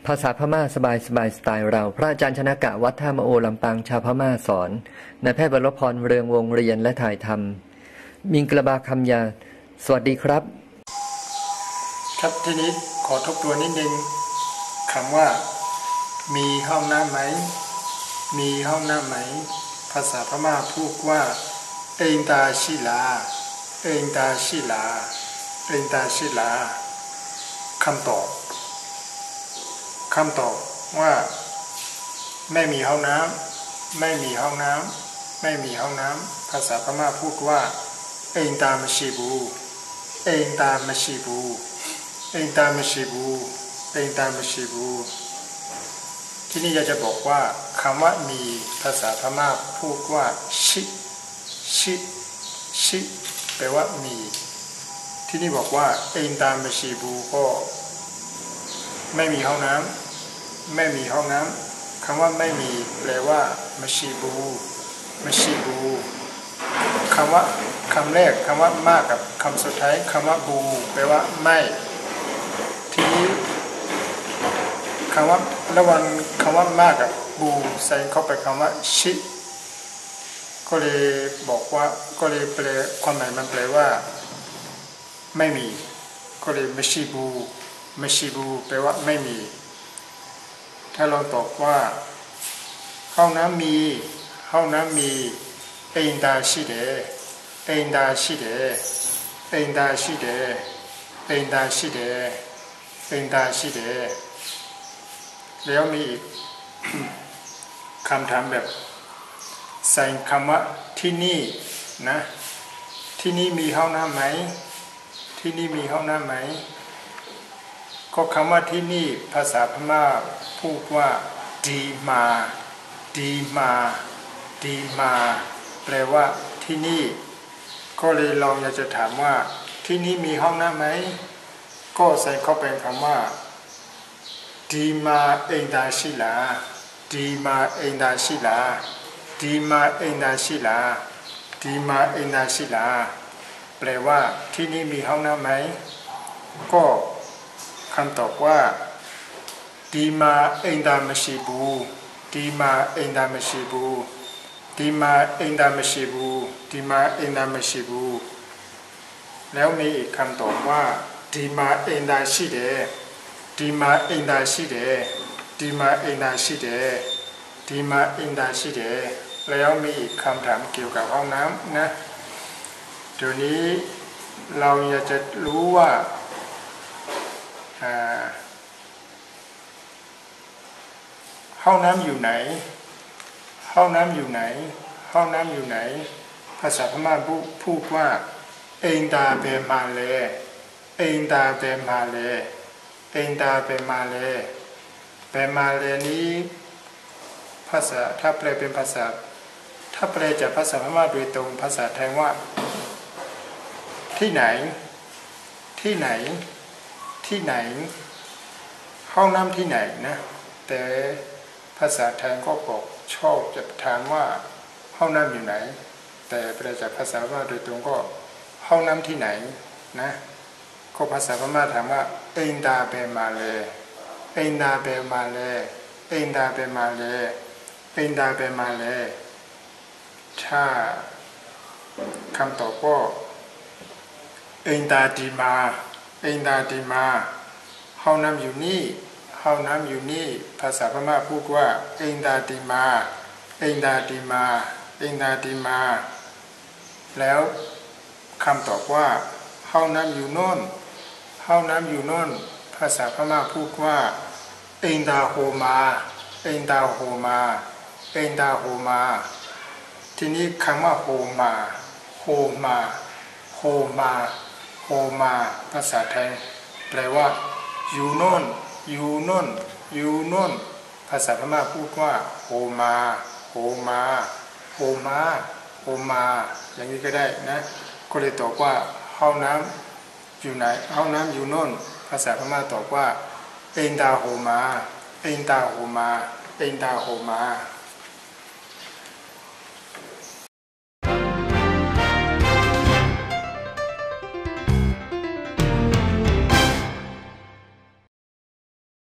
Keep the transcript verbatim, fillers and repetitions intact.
ภาษาพม่าสบายสบายสไตล์เราพระอาจารย์ชนกะวัดท่ามะโอลำปางชาวพม่าสอนนายแพทย์บรรพรเรืองวงเรียนและถ่ายทำมิงกระบาคำยาสวัสดีครับครับทีนี้ขอทบทวนนิดนึงคำว่ามีห้องน้ำไหมมีห้องน้ำไหมภาษาพม่าพูดว่าเอ็นตาชิลาเอ็นตาชิลาเอ็นตาชิลาคำตอบคำตอบว่าไม่มีห้องน้ำไม่มีห้องน้ำไม่มีห้องน้ำภาษาพม่าพูดว่าเอ็นตามชิบูเอ็นตามชิบูเอ็นตามชิบูเอ็นตามชิบูที่นี่อยากจะบอกว่าคำว่ามีภาษาพม่าพูดว่าชิชิชิแปลว่ามีที่นี่บอกว่าเอ็นตามชิบูก็ไม่มีห้องน้ำไม่มีห้องน้ำคำว่าไม่มีแปลว่ามชิบูมชิบูคำว่าคำแรกคำว่ามากกับคำสุดท้ายคำว่าบูแปลว่าไม่ทีนี้คำว่าระหว่างคำว่ามากกับบูใส่เข้าไปคำว่าชิก็เลยบอกว่าก็เลยแปลความหมายมันแปลว่าไม่มีก็เลยมชิบูมชิบูแปลว่าไม่มีถ้าเราตอบว่าห้องน้ำมีห้องน้ำมีเอ็นดาชิเดเอ็นดาชิเดเอ็นดาชิเดเอ็นดาชิเดเอ็นดาชิเดแล้วมีอีกคำถามแบบใส่คำว่าที่นี่นะที่นี่มีห้องน้ำไหมที่นี่มีห้องน้ำไหมก็คำว่าที่นี่ภาษาพม่าพูดว่าดีมาดีมาดีมาแปลว่าที่นี่ก็เลยลองอยากจะถามว่าที่นี่มีห้องน้ำไหมก็ใส่เข้าไปคำว่าดีมาเอ็นดาชิลาดีมาเอ็นดาชิลาดีมาเอ็นดาชิลาดีมาเอ็นดาชิลาแปลว่าที่นี่มีห้องน้ำไหมก็คำตอบว่าดีมาเอ็นดามชิบูดีมาเอ็นดามชิบูดีมาเอ็นดามชิบูดีมาเอ็นดามชิบูแล้วมีอีกคำตอบว่าดีมาเอ็นดาชิเดดีมาเอ็นดาชิเดดีมาเอ็นดาชิเดดีมาเอ็นดาชิเดแล้วมีอีกคำถามเกี่ยวกับห้องน้ำนะเดี๋ยวนี้เราอยากจะรู้ว่าห้องน้ำอยู่ไหนห้องน้ำอยู่ไหนห้องน้ำอยู่ไหนภาษาพม่าพูดว่าเอ็นตาเบมาเลเอ็นตาเบมาเลเอ็นตาเบมาเลเบมาเลนี้ภาษาถ้าแปลเป็นภาษาถ้าแปลจากภาษาพม่าโดยตรงภาษาไทยว่าที่ไหนที่ไหนที่ไหนห้องน้ำที่ไหนนะแต่ภาษาไทยก็บอกชอบจะถามว่าห้องน้ำอยู่ไหนแต่แปลจากภาษาพม่าโดยตรงก็ห้องน้ำที่ไหนนะก็ภาษาพม่าถามว่าเอ็นดาเบมาเลเอ็นดาเบมาเลเอ็นดาเบมาเลเอ็นดาเบมาเลถ้าคำตอบก็เอ็นดาดีมาเอ็นดาดีมาห้องน้ำอยู่นี่ห้องน้ำอยู่นี่ภาษาพม่าพูดว่าเอ็นดาดีมาเอ็นดาดีมาเอ็นดาดีมาแล้วคำตอบว่าห้องน้ำอยู่โน่นห้องน้ำอยู่โน่นภาษาพม่าพูดว่าเอ็นดาโฮมาเอ็นดาโฮมาเอ็นดาโฮมาทีนี้คำว่าโฮมาโฮมาโฮมาโฮมาภาษาไทยแปลว่าอยู่โน่นอยู่โน่นอยู่โน่นภาษาพม่าพูดว่าโฮมาโฮมาโฮมาโฮมาอย่างนี้ก็ได้นะก็เลยตอบว่าห้องน้ำอยู่ไหนห้องน้ำอยู่โน่นภาษาพม่าตอบว่าเอ็นดาโฮมาเอ็นดาโฮมาเอ็นดาโฮมา